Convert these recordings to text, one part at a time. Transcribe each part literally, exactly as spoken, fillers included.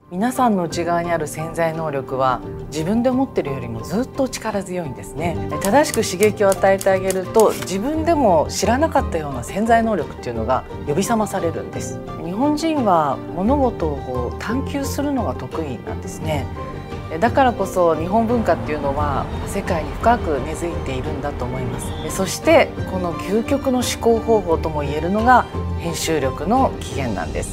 皆さんの内側にある潜在能力は自分で持ってるよりもずっと力強いんですね。正しく刺激を与えてあげると、自分でも知らなかったような潜在能力っていうのが呼び覚まされるんです。日本人は物事をこう探求するのが得意なんですね。だからこそ日本文化っていうのは世界に深く根付いているんだと思います。そしてこの究極の思考方法ともいえるのが編集力の起源なんです。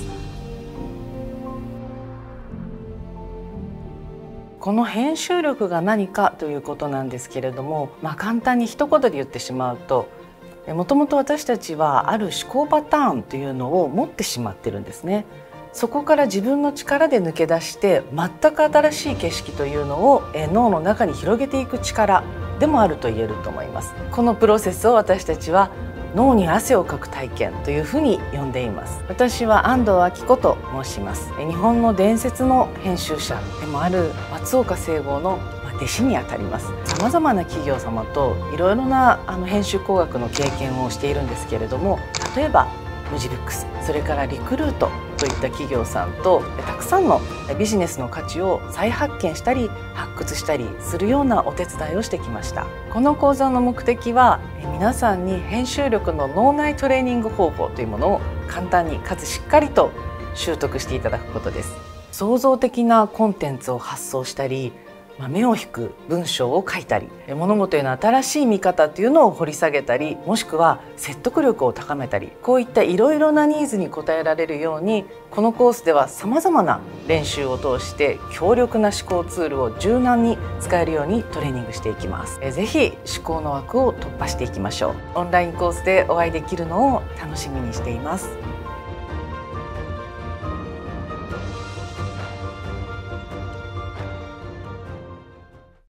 この編集力が何かということなんですけれども、まあ、簡単に一言で言ってしまうと、もともと私たちはある思考パターンというのを持ってしまってるんですね。そこから自分の力で抜け出して全く新しい景色というのを脳の中に広げていく力でもあると言えると思います。このプロセスを私たちは脳に汗をかく体験というふうに呼んでいます。私は安藤明子と申します。日本の伝説の編集者でもある松岡正剛の弟子にあたります。さまざまな企業様といろいろなあの編集工学の経験をしているんですけれども、例えばムジブックス、それからリクルートといった企業さんとたくさんのビジネスの価値を再発見したり発掘したりするようなお手伝いをしてきました。この講座の目的は皆さんに編集力の脳内トレーニング方法というものを簡単にかつしっかりと習得していただくことです。創造的なコンテンツを発想したり、目を引く文章を書いたり、物事への新しい見方というのを掘り下げたり、もしくは説得力を高めたり、こういったいろいろなニーズに応えられるように、このコースではさまざまな練習を通して強力な思考ツールを柔軟に使えるようにトレーニングしていきます。ぜひ思考の枠を突破していきましょう。オンラインコースでお会いできるのを楽しみにしています。